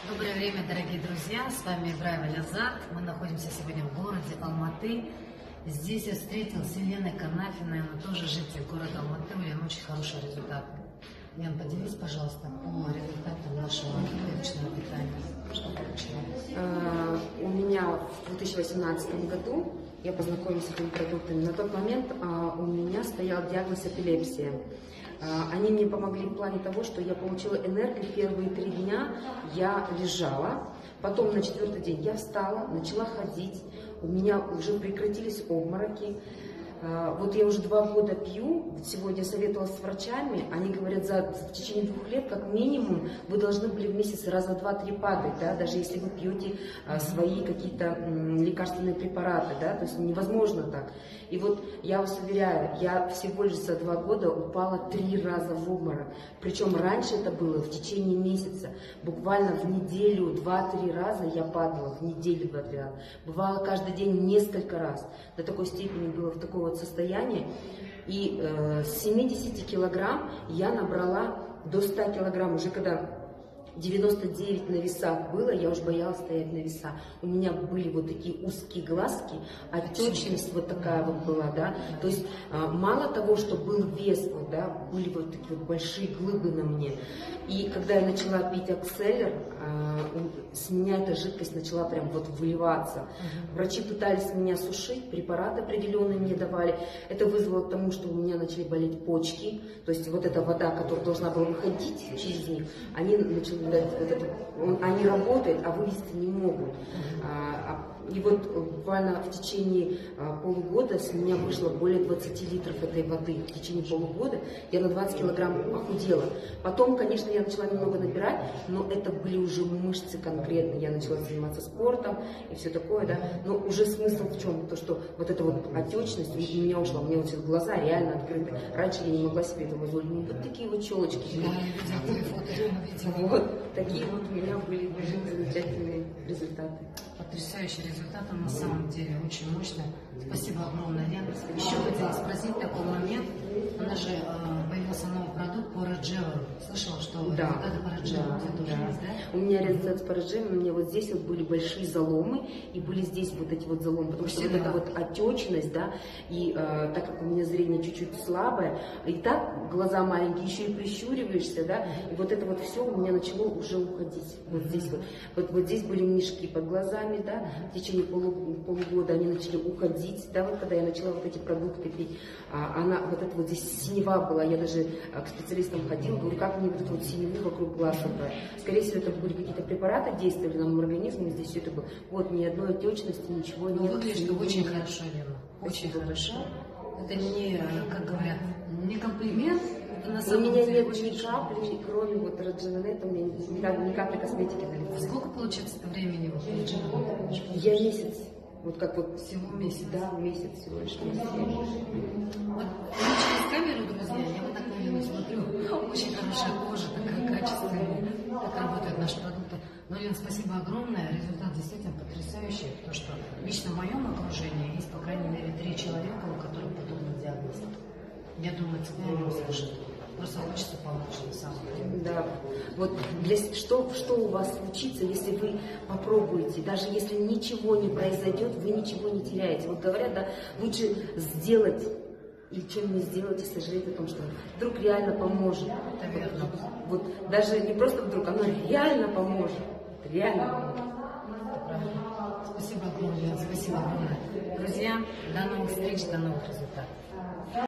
Доброе время, дорогие друзья, с вами Ибраева Лязат. Мы находимся сегодня в городе Алматы. Здесь я встретилась с Еленой Канафиной, она тоже житель города Алматы, у нее очень хороший результат. Лен, поделись, пожалуйста, по результатам нашего клеточного питания. Что получилось? У меня в 2018 году я познакомилась с этими продуктами. На тот момент у меня стоял диагноз эпилепсия. Они мне помогли в плане того, что я получила энергию. Первые 3 дня я лежала, потом на 4-й день я встала, начала ходить, у меня уже прекратились обмороки. Вот я уже 2 года пью, сегодня советовалась с врачами, они говорят, в течение 2 лет, как минимум, вы должны были в месяц раза 2-3 падать, да, даже если вы пьете свои какие-то лекарственные препараты, да, то есть невозможно так. И вот я вас уверяю, я всего лишь за 2 года упала 3 раза в обморок, причем раньше это было в течение месяца, буквально в неделю 2-3 раза я падала, в неделю 2-3 раза, бывало каждый день несколько раз, до такой степени было в такой вот состоянии. И с 70 килограмм я набрала до 100 килограмм, уже когда 99 на весах было, я уже боялась стоять на весах. У меня были вот такие узкие глазки, отечность вот такая вот была, да. То есть мало того, что был вес, вот, да, были вот такие вот большие глыбы на мне. И когда я начала пить Акселлер, с меня эта жидкость начала прям вот выливаться. Врачи пытались меня сушить, препараты определенные мне давали. Это вызвало к тому, что у меня начали болеть почки. То есть вот эта вода, которая должна была выходить через них, они начали они работают, а вывести не могут. И вот буквально в течение полугода с меня вышло более 20 литров этой воды. В течение полугода я на 20 килограмм похудела. Потом, конечно, я начала немного набирать, но это были уже мышцы конкретно. Я начала заниматься спортом и все такое, да. Но уже смысл в чем? То, что вот эта вот отечность у меня ушла. У меня вот сейчас глаза реально открыты. Раньше я не могла себе этого позволить. Ну, вот такие вот челочки. Вот такие вот у меня были замечательные результаты. Потрясающий результат, на самом деле очень мощно. Спасибо огромное, Лен. Еще хотела спросить такой момент. У нас же появился новый продукт по Раджеву. Слышала, что результаты по Раджеву тоже есть, да? У меня результат по Раджеву, у меня вот здесь вот были большие заломы, и были здесь вот эти вот заломы, потому что вот эта вот отечность, да, и так как у меня зрение чуть-чуть слабое, и так глаза маленькие, еще и прищуриваешься, да, и вот это вот все у меня начало уже уходить. Вот здесь вот здесь были мешки под глазами, да, в течение полугода они начали уходить, да, вот когда я начала вот эти продукты пить, она, вот это вот здесь синева была, я даже к специалистам ходила, говорю, как мне вот эту вот синеву вокруг глаз убрать. Скорее всего, это были какие-то препараты, действовали на моем организме, и здесь все это было. Вот, ни одной отечности, ничего нет. Выглядит очень хорошо, Лена, очень хорошо. Это не, как говорят, не комплимент. У меня нет ни капли, кроме вот Раджеванета, у меня ни капли косметики на лице. Сколько получается времени вот Раджеванета? Я месяц. Вот как вот всего месяц. Да, месяц всего лишь месяц. Вот через камеру, друзья, я вот так на Лену смотрю. Очень хорошая кожа, такая качественная. Так работают наши продукты. Но, Лен, спасибо огромное. Результат действительно потрясающий. Потому что лично в моем окружении есть, по крайней мере, 3 человека, у которых подобный диагноз. Я думаю, тебя не услышат. Просто хочется помочь, на самом деле. Да. Вот что у вас случится, если вы попробуете, даже если ничего не произойдет, вы ничего не теряете. Вот говорят, да, лучше сделать, и чем не сделать, и сожалеть о том, что вдруг реально поможет. Это верно. Вот даже не просто вдруг, оно реально поможет. Реально поможет. Спасибо огромное, Лен, спасибо огромное. Друзья, до новых встреч, до новых результатов.